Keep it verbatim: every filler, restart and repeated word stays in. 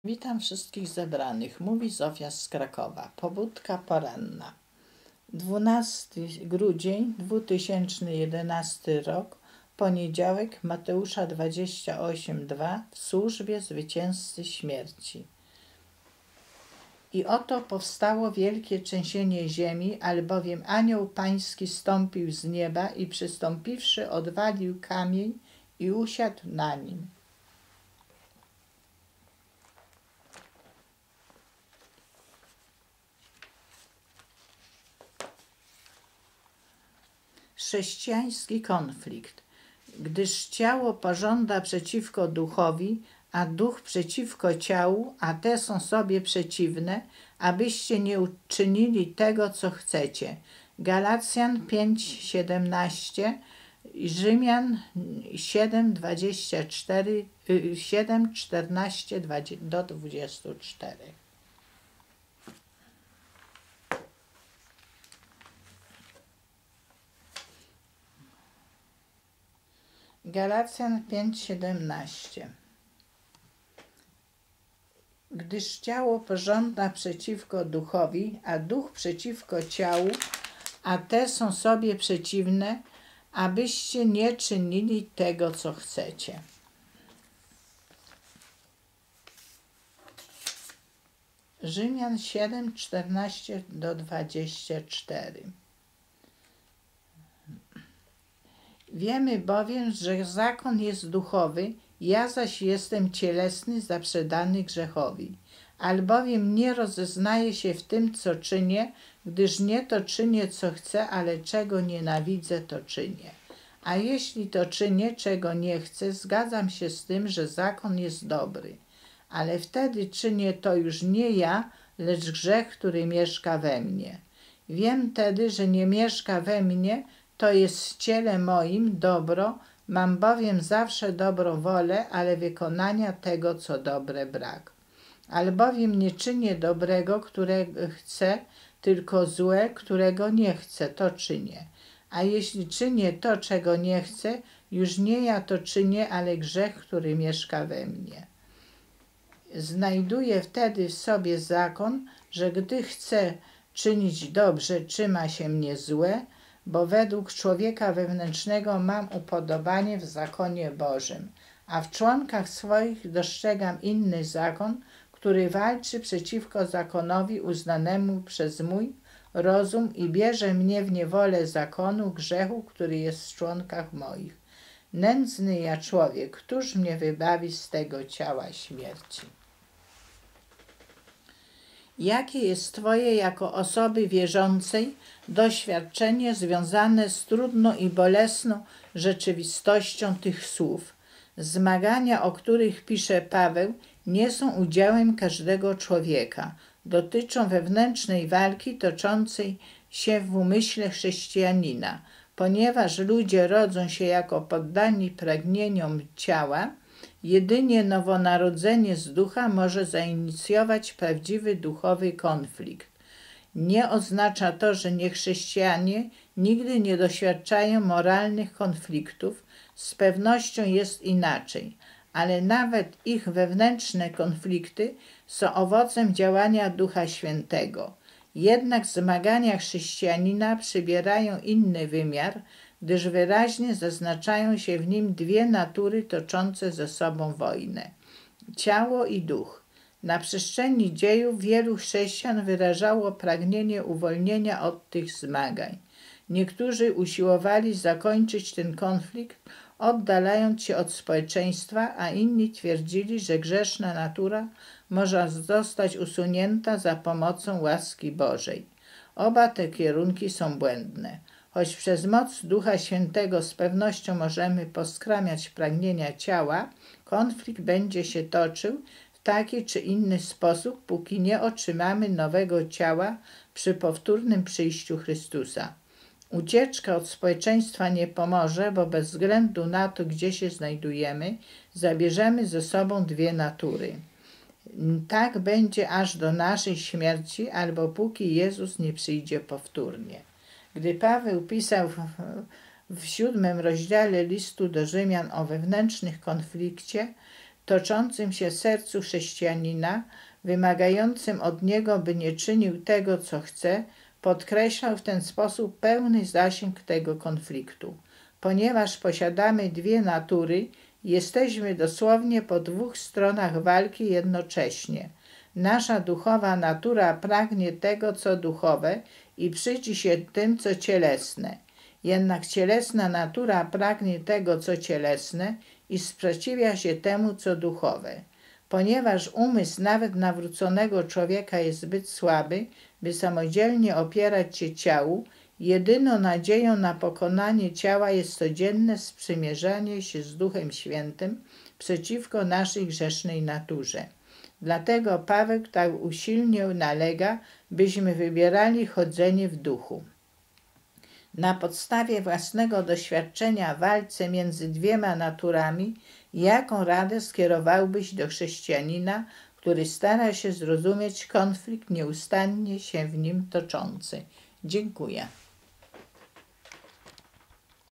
Witam wszystkich zebranych, mówi Zofia z Krakowa. Pobudka poranna. dwunastego grudnia dwa tysiące jedenasty rok, poniedziałek, Mateusza dwadzieścia osiem dwa, w służbie zwycięzcy śmierci. I oto powstało wielkie trzęsienie ziemi, albowiem anioł pański stąpił z nieba i przystąpiwszy odwalił kamień i usiadł na nim. Chrześcijański konflikt. Gdyż ciało pożąda przeciwko duchowi, a duch przeciwko ciału, a te są sobie przeciwne, abyście nie uczynili tego, co chcecie. Galacjan pięć siedemnaście, Rzymian siedem dwadzieścia cztery, siedem czternaście do dwudziestu czterech. Galacjan pięć siedemnaście. Gdyż ciało pożąda przeciwko duchowi, a duch przeciwko ciału, a te są sobie przeciwne, abyście nie czynili tego, co chcecie. Rzymian siedem czternaście do dwudziestu czterech. Wiemy bowiem, że zakon jest duchowy, ja zaś jestem cielesny, zaprzedany grzechowi. Albowiem nie rozeznaję się w tym, co czynię, gdyż nie to czynię, co chcę, ale czego nienawidzę, to czynię. A jeśli to czynię, czego nie chcę, zgadzam się z tym, że zakon jest dobry. Ale wtedy czynię to już nie ja, lecz grzech, który mieszka we mnie. Wiem tedy, że nie mieszka we mnie, to jest w ciele moim dobro, mam bowiem zawsze dobrą wolę, ale wykonania tego, co dobre, brak. Albowiem nie czynię dobrego, którego chcę, tylko złe, którego nie chcę, to czynię. A jeśli czynię to, czego nie chcę, już nie ja to czynię, ale grzech, który mieszka we mnie. Znajduję wtedy w sobie zakon, że gdy chcę czynić dobrze, trzyma się mnie złe, bo według człowieka wewnętrznego mam upodobanie w zakonie Bożym, a w członkach swoich dostrzegam inny zakon, który walczy przeciwko zakonowi uznanemu przez mój rozum i bierze mnie w niewolę zakonu grzechu, który jest w członkach moich. Nędzny ja człowiek, któż mnie wybawi z tego ciała śmierci? Jakie jest Twoje jako osoby wierzącej doświadczenie związane z trudną i bolesną rzeczywistością tych słów? Zmagania, o których pisze Paweł, nie są udziałem każdego człowieka. Dotyczą wewnętrznej walki toczącej się w umyśle chrześcijanina. Ponieważ ludzie rodzą się jako poddani pragnieniom ciała, jedynie nowonarodzenie z ducha może zainicjować prawdziwy duchowy konflikt. Nie oznacza to, że niechrześcijanie nigdy nie doświadczają moralnych konfliktów, z pewnością jest inaczej, ale nawet ich wewnętrzne konflikty są owocem działania Ducha Świętego. Jednak zmagania chrześcijanina przybierają inny wymiar, gdyż wyraźnie zaznaczają się w nim dwie natury toczące ze sobą wojnę – ciało i duch. Na przestrzeni dziejów wielu chrześcijan wyrażało pragnienie uwolnienia od tych zmagań. Niektórzy usiłowali zakończyć ten konflikt, oddalając się od społeczeństwa, a inni twierdzili, że grzeszna natura może zostać usunięta za pomocą łaski Bożej. Oba te kierunki są błędne. Choć przez moc Ducha Świętego z pewnością możemy poskramiać pragnienia ciała, konflikt będzie się toczył w taki czy inny sposób, póki nie otrzymamy nowego ciała przy powtórnym przyjściu Chrystusa. Ucieczka od społeczeństwa nie pomoże, bo bez względu na to, gdzie się znajdujemy, zabierzemy ze sobą dwie natury. Tak będzie aż do naszej śmierci, albo póki Jezus nie przyjdzie powtórnie. Gdy Paweł pisał w, w siódmym rozdziale listu do Rzymian o wewnętrznych konflikcie, toczącym się sercu chrześcijanina, wymagającym od niego, by nie czynił tego, co chce, podkreślał w ten sposób pełny zasięg tego konfliktu. Ponieważ posiadamy dwie natury, jesteśmy dosłownie po dwóch stronach walki jednocześnie. Nasza duchowa natura pragnie tego, co duchowe i brzydzi się tym, co cielesne. Jednak cielesna natura pragnie tego, co cielesne i sprzeciwia się temu, co duchowe. Ponieważ umysł nawet nawróconego człowieka jest zbyt słaby, by samodzielnie opierać się ciału, jedyną nadzieją na pokonanie ciała jest codzienne sprzymierzanie się z Duchem Świętym przeciwko naszej grzesznej naturze. Dlatego Paweł tak usilnie nalega, byśmy wybierali chodzenie w duchu. Na podstawie własnego doświadczenia w walce między dwiema naturami, jaką radę skierowałbyś do chrześcijanina, który stara się zrozumieć konflikt nieustannie się w nim toczący? Dziękuję.